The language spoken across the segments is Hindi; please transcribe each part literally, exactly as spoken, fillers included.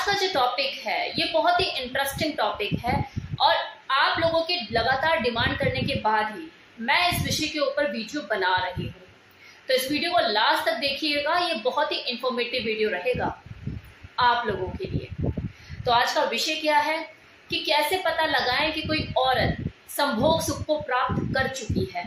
का जो टॉपिक है ये बहुत ही इंटरेस्टिंग टॉपिक है और आप लोगों के लगातार डिमांड करने के बाद ही मैं इस विषय के ऊपर वीडियो बना रही हूँ। तो इस वीडियो को लास्ट तक देखिएगा, ये बहुत ही इंफॉर्मेटिव वीडियो रहेगा आप लोगों के लिए। तो आज का विषय क्या है कि कैसे पता लगाएं कि कोई औरत संभोग सुख को प्राप्त कर चुकी है।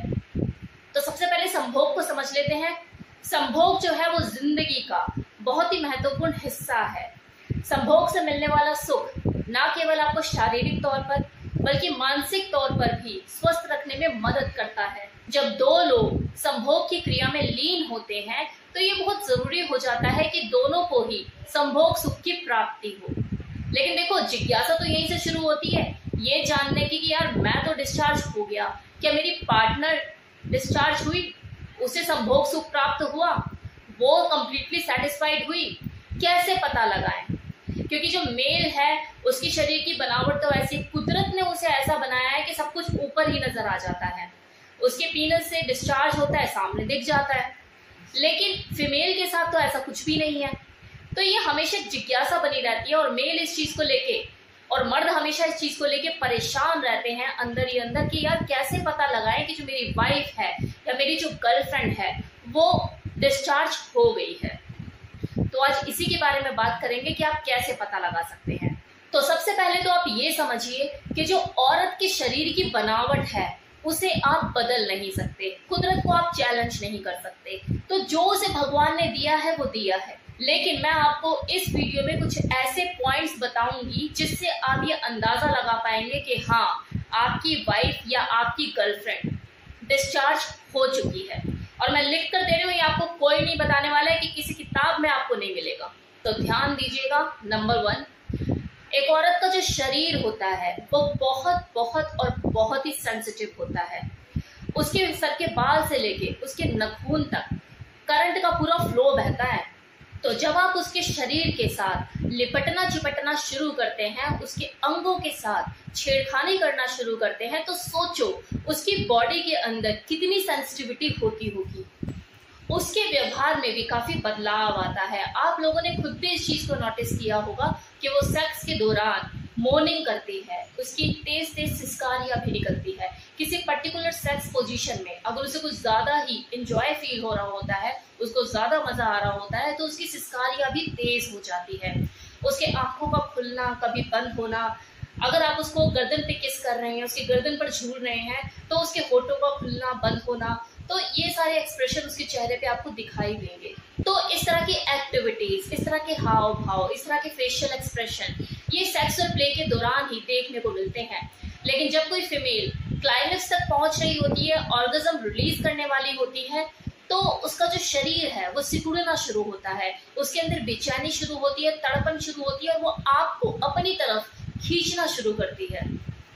तो सबसे पहले संभोग को समझ लेते हैं। संभोग जो है वो जिंदगी का बहुत ही महत्वपूर्ण हिस्सा है। संभोग से मिलने वाला सुख न केवल आपको शारीरिक तौर पर बल्कि मानसिक तौर पर भी स्वस्थ रखने में मदद करता है। जब दो लोग संभोग की क्रिया में लीन होते हैं तो ये बहुत जरूरी हो जाता है कि दोनों को ही संभोग सुख की प्राप्ति हो। लेकिन देखो, जिज्ञासा तो यहीं से शुरू होती है, ये जानने की कि यार मैं तो डिस्चार्ज हो गया, क्या मेरी पार्टनर डिस्चार्ज हुई, उसे संभोग सुख प्राप्त हुआ, वो कंप्लीटली सेटिस्फाइड हुई, कैसे पता लगाएं? क्योंकि जो मेल है उसकी शरीर की बनावट तो ऐसी, कुदरत ने उसे ऐसा बनाया है कि सब कुछ ऊपर ही नजर आ जाता है। उसके पीनस से डिस्चार्ज होता है, सामने दिख जाता है। लेकिन फीमेल के साथ तो ऐसा कुछ भी नहीं है। तो ये हमेशा जिज्ञासा बनी रहती है और मेल इस चीज को लेके और मर्द हमेशा इस चीज को लेके परेशान रहते हैं अंदर ही अंदर कि यार कैसे पता लगाएं कि जो मेरी वाइफ है या मेरी जो गर्लफ्रेंड है वो डिस्चार्ज हो गई है। तो आज इसी के बारे में बात करेंगे कि आप कैसे पता लगा सकते हैं। तो सबसे पहले तो आप ये समझिए कि जो औरत के शरीर की बनावट है उसे आप बदल नहीं सकते, कुदरत को आप चैलेंज नहीं कर सकते। तो जो उसे भगवान ने दिया है वो दिया है। लेकिन मैं आपको इस वीडियो में कुछ ऐसे पॉइंट्स बताऊंगी जिससे आप ये अंदाजा लगा पाएंगे कि हाँ, आपकी वाइफ या आपकी गर्लफ्रेंड डिस्चार्ज हो चुकी है। और मैं लिख कर दे रही हूँ, ये आपको कोई नहीं बताने वाला है कि किसी किताब में आपको नहीं मिलेगा। तो ध्यान दीजिएगा। नंबर वन, एक औरत का जो शरीर होता है वो बहुत बहुत और बहुत ही सेंसिटिव होता है। उसके सर के बाल से लेके उसके नाखून तक करंट का पूरा फ्लो बहता है। तो जब आप उसके शरीर के साथ लिपटना चिपटना शुरू करते हैं, उसके अंगों के साथ छेड़खानी करना शुरू करते हैं, तो सोचो उसकी बॉडी के अंदर कितनी सेंसिटिविटी होती होगी। उसके व्यवहार में भी काफी बदलाव आता है। आप लोगों ने खुद भी इस चीज को नोटिस किया होगा कि वो सेक्स के दौरान मोर्निंग करती है, उसकी तेज तेज सिसकारियां भी निकलती है। किसी पर्टिकुलर सेक्स पोजीशन में अगर उसे कुछ ज्यादा ही इंजॉय फील हो रहा होता है, उसको ज्यादा मजा आ रहा होता है, तो उसकी सिसकारियां भी तेज हो जाती है। उसके आंखों का खुलना, कभी बंद होना, अगर आप उसको गर्दन पे किस कर रहे हैं, उसकी गर्दन पर झूल रहे हैं, तो उसके होठों का खुलना बंद होना, तो ये सारे एक्सप्रेशन उसके चेहरे पे आपको दिखाई देंगे। तो इस तरह की एक्टिविटीज, इस तरह के हाव भाव, इस तरह के फेशियल एक्सप्रेशन ये सेक्सुअल प्ले के दौरान ही देखने को मिलते हैं। लेकिन जब कोई फीमेल क्लाइमेक्स तक पहुंच रही होती है, ऑर्गेज्म रिलीज करने वाली होती है, तो उसका जो शरीर है वो सिकुड़ना शुरू होता है, उसके अंदर बेचैनी शुरू होती है, तड़पन शुरू होती है और वो आपको अपनी तरफ खींचना शुरू करती है।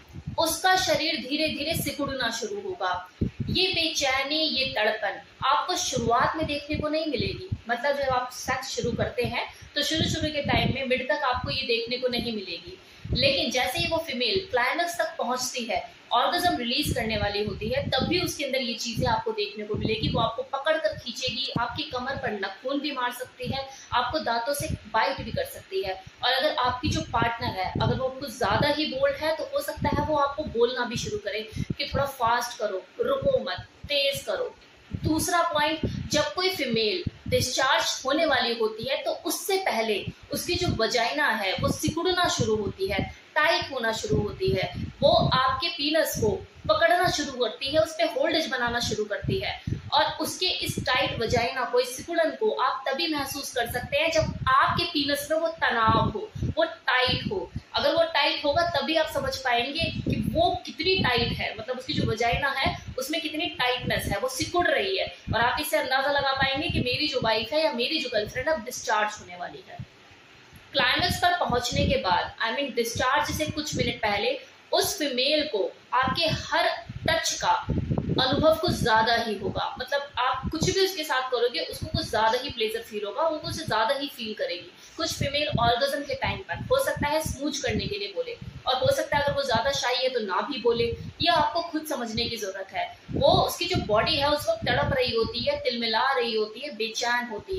उसका शरीर धीरे धीरे सिकुड़ना शुरू होगा। ये बेचैनी, ये तड़पन आपको शुरुआत में देखने को नहीं मिलेगी। मतलब जब आप सेक्स शुरू करते हैं तो शुरू शुरू के टाइम में मिड तक आपको ये देखने को नहीं मिलेगी। लेकिन जैसे ही वो फीमेल क्लाइमेक्स तक पहुंचती है, ऑर्गेज्म रिलीज करने वाली होती है, तब भी उसके अंदर ये चीजें आपको देखने को मिलेगी। वो आपको पकड़ कर खींचेगी, आपकी कमर पर नाखून भी मार सकती है, आपको दांतों से बाइट भी कर सकती है। और अगर आपकी जो पार्टनर है अगर वो कुछ ज्यादा ही बोल्ड है तो हो सकता है वो आपको बोलना भी शुरू करे कि थोड़ा फास्ट करो, रुको मत, तेज करो। दूसरा पॉइंट, जब कोई फीमेल डिस्चार्ज होने वाली होती है तो उससे पहले उसकी जो वजाइना है वो सिकुड़ना शुरू होती है, टाइट होना शुरू होती है। वो आपके पीनस को पकड़ना शुरू करती है, उस पर होल्डेज बनाना शुरू करती है। और उसके इस टाइट वजाइना को, इस सिकुड़न को आप तभी महसूस कर सकते हैं जब आपके पीनस में वो तनाव हो, वो टाइट हो। अगर वो टाइट होगा तभी आप समझ पाएंगे कि वो कितनी टाइट है, मतलब उसकी जो वजाइना है उसमें कितनी टाइटनेस है, वो सिकुड़ रही है। और आप इससे अंदाजा लगा पाएंगे कि मेरी जो वाइफ है या मेरी जो गर्लफ्रेंड अब डिस्चार्ज होने वाली है। क्लाइमेक्स पर पहुंचने के बाद, आई मीन डिस्चार्ज से कुछ मिनट पहले, उस फीमेल को आपके हर टच का अनुभव कुछ ज्यादा ही होगा। मतलब आप कुछ भी उसके साथ करोगे उसको कुछ ज्यादा ही प्लेजर फील होगा, वो कुछ ज्यादा ही फील करेगी। कुछ फीमेल ऑर्गेज्म के टाइम पर हो सकता है स्मूच करने के लिए बोले, और हो सकता है अगर वो ज्यादा शाई है तो ना भी बोले। ये आपको खुद समझने की जरूरत है। वो उसकी जो बॉडी है उस वक्त तड़प रही होती है, तिलमिला रही होती है, बेचैन होती है।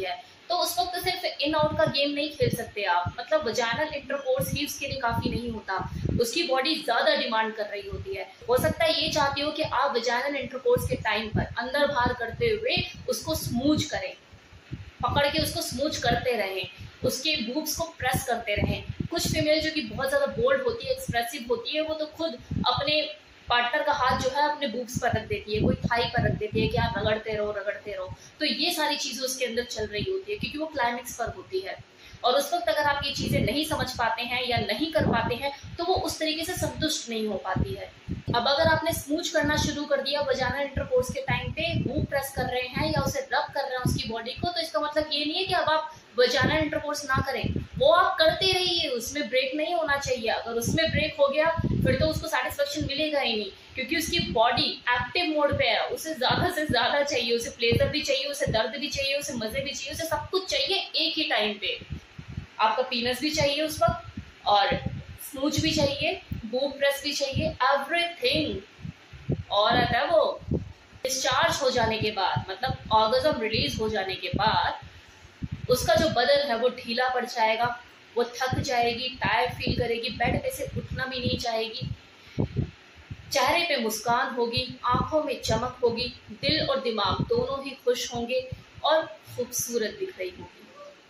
तो उस वक्त तो सिर्फ इन आउट का गेम नहीं खेल सकते आप, मतलब वजाइनल इंटरकोर्स ही उसके लिए काफी नहीं होता, उसकी बॉडी ज्यादा डिमांड कर रही होती है। हो सकता है ये चाहती हो कि आप वजाइनल इंटरकोर्स के टाइम पर अंदर बाहर करते हुए उसको स्मूच करें, पकड़ के उसको स्मूच करते रहें, उसके बूब्स को प्रेस करते रहें। कुछ फीमेल जो कि बहुत ज्यादा बोल्ड होती है, एक्सप्रेसिव होती है, वो तो खुद अपने पार्टनर का हाथ जो है अपने बूब्स पर रख देती है, कोई थाई पर रख देती है कि आप रगड़ते रहो रगड़ते रहो। तो ये सारी चीजें उसके अंदर चल रही होती है क्योंकि वो क्लाइमेक्स पर होती है। और उस वक्त अगर आप ये चीजें नहीं समझ पाते हैं या नहीं कर पाते हैं तो वो उस तरीके से संतुष्ट नहीं हो पाती है। अब अगर आपने स्मूच करना शुरू कर दिया वजाइनल इंटरकोर्स के टाइम पे, बूब प्रेस कर रहे हैं या उसे रब कर रहे हैं उसकी बॉडी को, तो इसका मतलब ये नहीं है कि अब आप वजाइनल इंटरकोर्स ना करें, वो आप करते रहिए, उसमें ब्रेक नहीं होना चाहिए। अगर उसमें ब्रेक हो गया फिर तो उसको सेटिस्फेक्शन मिलेगा ही नहीं, क्योंकि उसकी बॉडी एक्टिव मोड पे है, उसे ज्यादा से ज्यादा चाहिए, उसे प्लेजर भी चाहिए, उसे दर्द भी चाहिए, उसे मजे भी चाहिए, उसे सब कुछ चाहिए एक ही टाइम पे। आपका पीनस भी चाहिए उस वक्त और स्मूच भी चाहिए, बूब प्रेस भी चाहिए, एवरीथिंग। और आता है वो डिस्चार्ज हो जाने के बाद, मतलब ऑर्गेज्म रिलीज हो जाने के बाद उसका जो बदन है वो ढीला पड़ जाएगा, वो थक जाएगी, टायर्ड फील करेगी, बेड पे से उठना भी नहीं चाहेगी, चेहरे पे मुस्कान होगी, आंखों में चमक होगी, दिल और दिमाग दोनों ही खुश होंगे और खूबसूरत दिख रही होगी।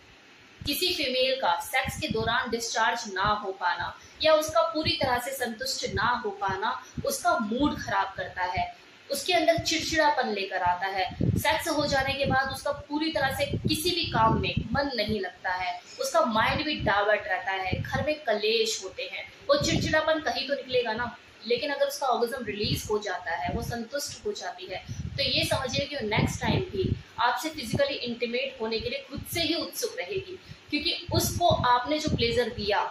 किसी फीमेल का सेक्स के दौरान डिस्चार्ज ना हो पाना या उसका पूरी तरह से संतुष्ट ना हो पाना उसका मूड खराब करता है, उसके अंदर चिड़चिड़ापन लेकर आता है। सेक्स हो जाने के बाद उसका पूरी तरह से किसी भी काम में मन नहीं लगता है, उसका माइंड भी डाइवर्ट रहता है, घर में कलेश होते हैं, वो चिड़चिड़ापन कहीं तो निकलेगा ना। लेकिन अगर उसका ऑर्गेज्म रिलीज हो जाता है, वो संतुष्ट हो जाती है, तो ये समझिए कि नेक्स्ट टाइम भी आपसे फिजिकली इंटीमेट होने के लिए खुद से ही उत्सुक रहेगी, क्योंकि उसको आपने जो प्लेजर दिया,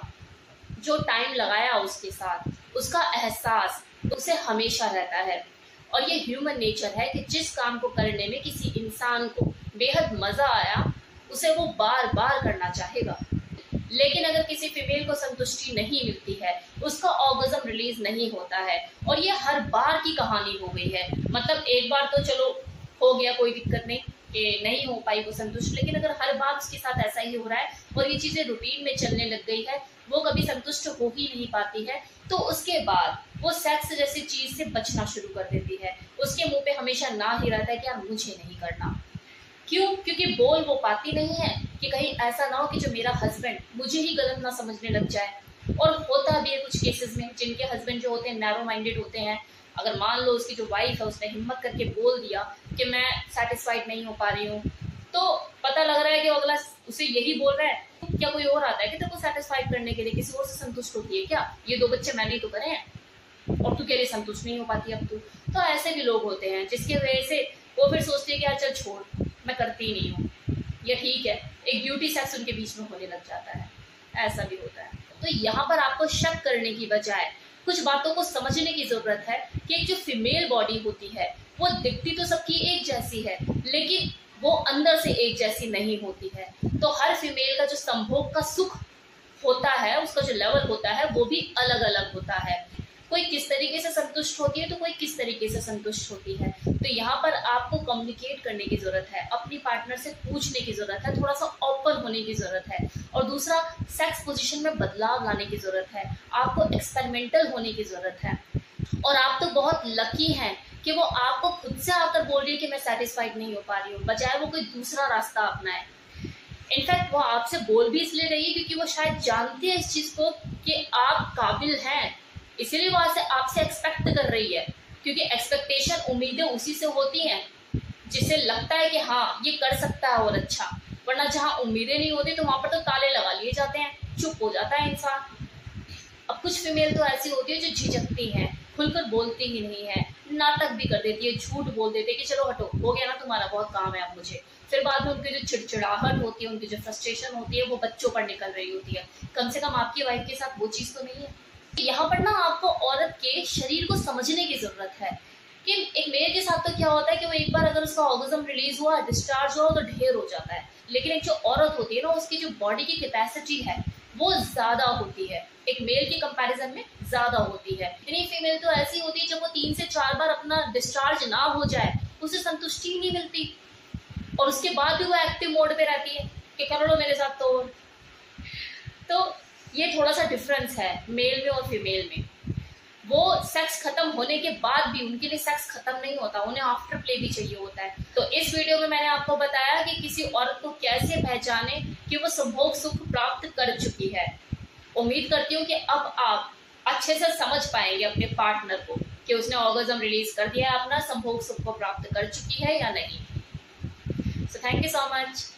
जो टाइम लगाया उसके साथ, उसका एहसास उसे हमेशा रहता है। और ये ह्यूमन नेचर है कि जिस काम को करने में किसी इंसान को बेहद मजा आया उसे वो बार बार करना चाहेगा। लेकिन अगर किसी फीमेल को संतुष्टि नहीं मिलती है, उसका ऑर्गेज्म रिलीज नहीं होता है, और ये हर बार की कहानी हो गई है, मतलब एक बार तो चलो हो गया, कोई दिक्कत नहीं कि नहीं हो पाई वो संतुष्ट, लेकिन अगर हर बार उसके साथ ऐसा ही हो रहा है और ये चीजें रूटीन में चलने लग गई है, वो कभी संतुष्ट हो ही नहीं पाती है, तो उसके बाद वो सेक्स जैसी चीज से बचना शुरू कर देती है। उसके मुंह पे हमेशा ना ही रहता है कि यार मुझे नहीं करना। क्यों? क्योंकि बोल वो पाती नहीं है कि कहीं ऐसा ना हो कि जो मेरा हस्बैंड मुझे ही गलत ना समझने लग जाए। और होता भी है कुछ केसेस में, जिनके हस्बैंड जो होते हैं नैरो माइंडेड होते हैं। अगर मान लो उसकी जो वाइफ है उसने हिम्मत करके बोल दिया कि मैं सेटिस्फाइड नहीं हो पा रही हूँ, तो पता लग रहा है कि अगला उसे यही बोल रहा है, क्या कोई और आता है कि तेरे को सेटिस्फाइड करने के लिए, किसी और से संतुष्ट होती है क्या? ये दो बच्चे मैंने ही तो करे हैं और तू कह रही संतुष्ट नहीं हो पाती अब तू। तो ऐसे भी लोग होते हैं जिसकी वजह से वो फिर सोचती है कि यार चल छोड़, मैं करती नहीं हूँ, ये ठीक है, एक ब्यूटी सेक्स उनके बीच में होने लग जाता है। ऐसा भी होता है। तो यहाँ पर आपको शक करने की बजाय कुछ बातों को समझने की जरूरत है कि एक जो फीमेल बॉडी होती है वो दिखती तो सबकी एक जैसी है, लेकिन वो अंदर से एक जैसी नहीं होती है। तो हर फीमेल का जो संभोग का सुख होता है, उसका जो लेवल होता है वो भी अलग अलग होता है। कोई किस तरीके से संतुष्ट होती है तो कोई किस तरीके से संतुष्ट होती है। तो यहाँ पर आपको कम्युनिकेट करने की जरूरत है, अपनी पार्टनर से पूछने की जरूरत है, थोड़ा सा ओपन होने की जरूरत है। और दूसरा, सेक्स पोजीशन में बदलाव लाने की जरूरत है, आपको एक्सपेरिमेंटल होने की जरूरत है। और आप तो बहुत लकी हैं कि वो आपको खुद से आकर बोल रही है कि मैं सेटिस्फाइड नहीं हो पा रही हूँ, बजाय वो कोई दूसरा रास्ता अपनाए। इनफैक्ट वो आपसे बोल भी इसलिए रही है क्योंकि वो शायद जानती है इस चीज को कि आप काबिल हैं, इसीलिए वो आपसे आपसे एक्सपेक्ट कर रही है। क्योंकि एक्सपेक्टेशन, उम्मीदें उसी से होती हैं जिसे लगता है कि हाँ ये कर सकता है और अच्छा। वरना जहाँ उम्मीदें नहीं होती तो वहां पर तो ताले लगा लिए जाते हैं, चुप हो जाता है इंसान। अब कुछ फीमेल तो ऐसी होती है जो झिझकती हैं, खुलकर बोलती ही नहीं है, नाटक भी कर देती है, झूठ बोल देती है कि चलो हटो, हो गया ना तुम्हारा, बहुत काम है अब मुझे। फिर बाद में उनकी जो चिड़चिड़ाहट होती है, उनकी जो फ्रस्ट्रेशन होती है, वो बच्चों पर निकल रही होती है। कम से कम आपकी वाइफ के साथ वो चीज तो नहीं है। यहाँ पर ना आपको औरत के शरीर को समझने की जरूरत है कि एक मेल के साथ तो क्या होता है कि वो एक बार अगर उसका ऑर्गेज्म रिलीज हुआ, डिस्चार्ज हुआ तो ढेर हो जाता है। लेकिन एक जो औरत होती है ना, उसकी जो बॉडी की कैपेसिटी है वो ज्यादा होती है, एक मेल के कंपैरिजन में ज्यादा होती है। यानी फीमेल तो ऐसी होती है जब वो तीन से चार बार अपना डिस्चार्ज ना हो जाए उसे संतुष्टि ही नहीं मिलती, और उसके बाद भी वो एक्टिव मोड पे रहती है। कि कर लो मेरे साथ। तो तो ये थोड़ा सा डिफरेंस है मेल में और फीमेल में। वो सेक्स खत्म होने के बाद भी उनके लिए सेक्स खत्म नहीं होता, उन्हें आफ्टर प्ले भी चाहिए होता है। तो इस वीडियो में मैंने आपको बताया कि किसी औरत को कैसे पहचाने कि वो संभोग सुख प्राप्त कर चुकी है। उम्मीद करती हूँ कि अब आप अच्छे से समझ पाएंगे अपने पार्टनर को कि उसने ऑर्गेज्म रिलीज कर दिया है, अपना संभोग सुख को प्राप्त कर चुकी है या नहीं। So thank you so much.